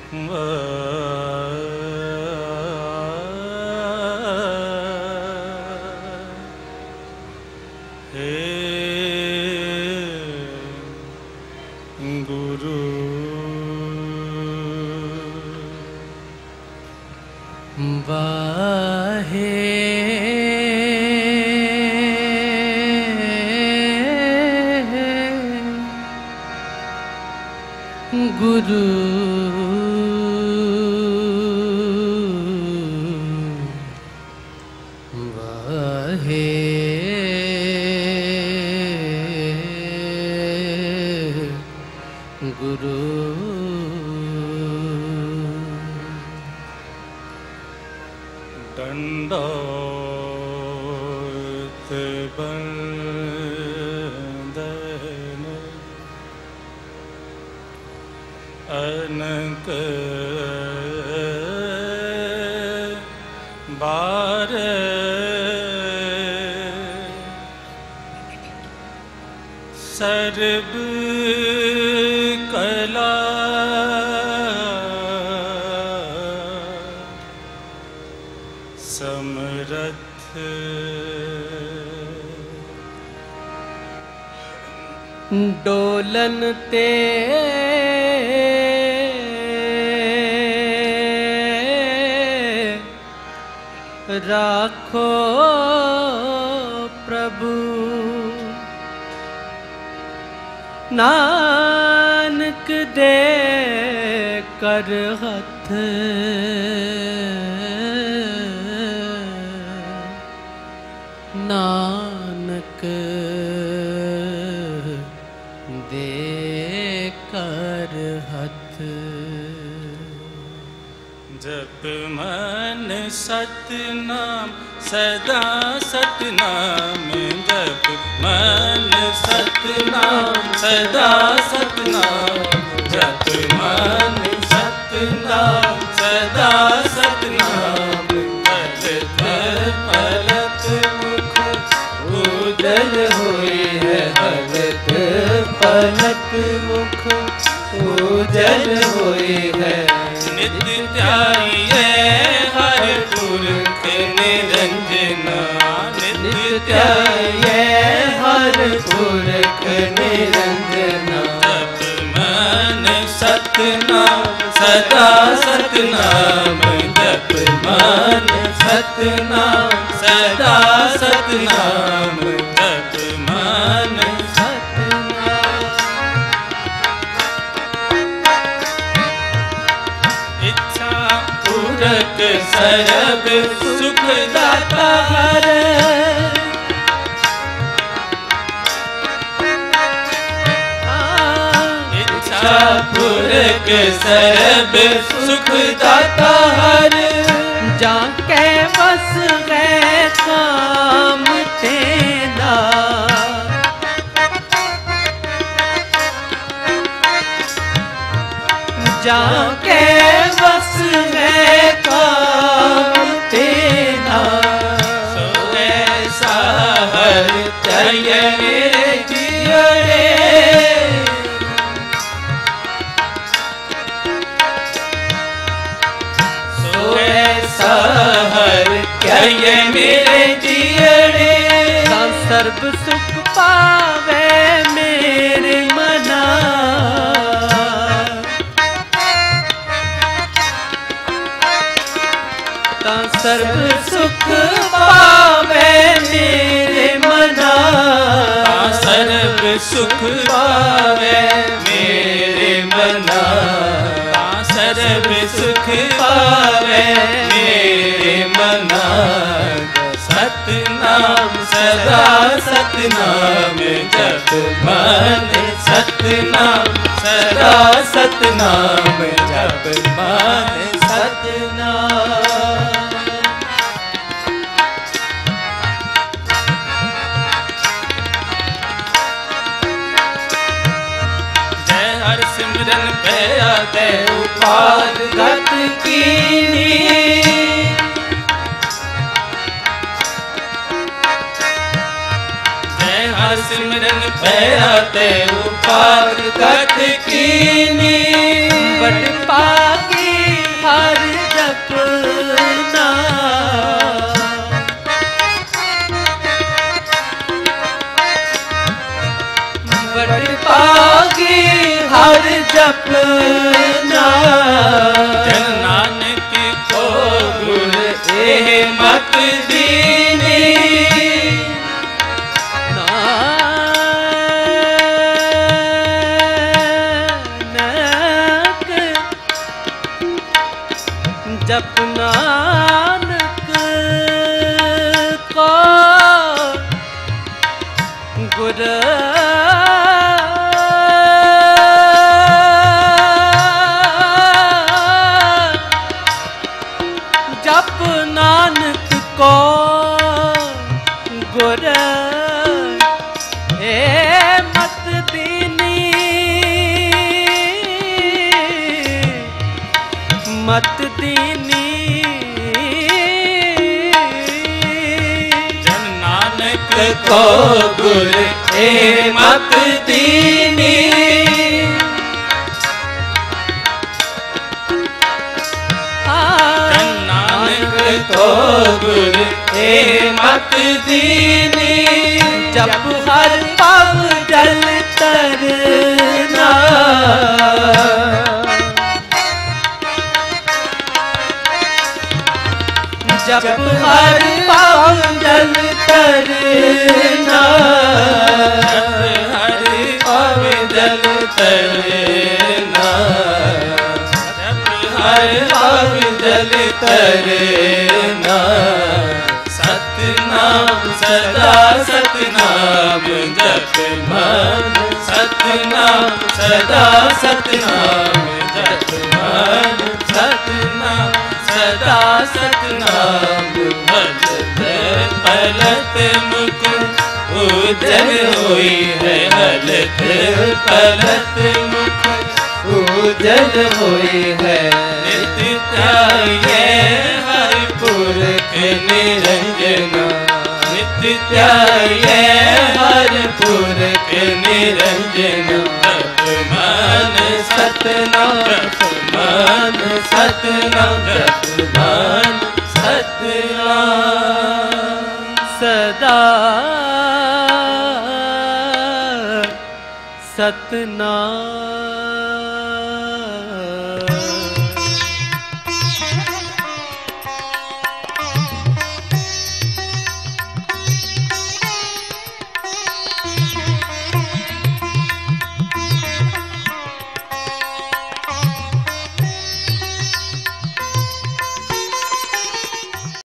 गुरु वाहे गुरु दंडोत बंदन अनक बार सर्ब कला समरथ डोलन ते राखो प्रभु नानक दे कर हथ नानक दे कर हथ जप मन सतनाम सदा सतनाम जप मन सतनाम सदा सतनाम जप मन सतनाम सदा सतनाम पलक पलक मुख उजल हुई है पलक पलक मुख उजल हुई है नित्य त्याये हर पुरख निरंजना नित्य त्याये हर पुरख निरंजना जप मन सतनाम सदा सतनाम जप मन सतनाम सदा सतनाम जप मन सरब सुख दाता हर इच्छा पूरक सरब सुख दाता हर जाके बस गए काम तेरा जाके बस गए काम तेरा सो ऐसा हर चाहिए मेरे जियरे सो ऐसा हर चाहिए मेरे जियरे सर्ब सुख पावे मेरे मना सर्ब सुख पावे मेरे मना सर्ब सुख पावे मेरे मना सर्ब सुख पावे मेरे मना सतनाम सदा सतनाम जप मन सतनाम सदा सतनाम जप मन सतनाम सिमरन पे आते उपाद गत कीनी जय हर सिमरन पे आते उपाद गत कीनी बट पाकी पागी हर जपना। जन नानक को गुर एह मत दीनी। नानक जप नानक को गुर जप नानक को गुर ए मत दीनी। मत दीनी। जन नानक को गुर ए मत दीनी। जन नानक को गुर ए मत दीनी। जब हर पव जल तरना। जब हर पव जल तरना। हर पव जल तरना। हर पव जल तरना। सतनाम सदा सतनाम जप मन। सतनाम सदा सतनाम जप मन। सतनाम सदा सतनाम भजत पलत मुख उजल होई है। हलत पलत मुख उजल होई है। नित्य त्याये हरि पुरख निरंजना। नित्य त्याये हरि पुरख निरंजना। जप मन सतनाम जप मन सतनाम जप मन सतनाम। सदा सतनाम।